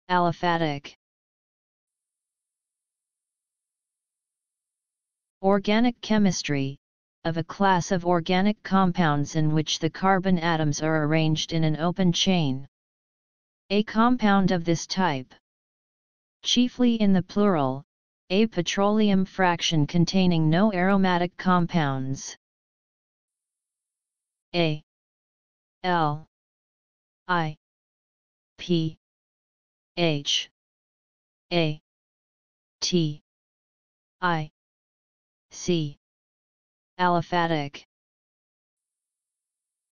Aliphatic. Organic chemistry, of a class of organic compounds in which the carbon atoms are arranged in an open chain. A compound of this type, chiefly in the plural, a petroleum fraction containing no aromatic compounds. A L I P H A T I C. Aliphatic.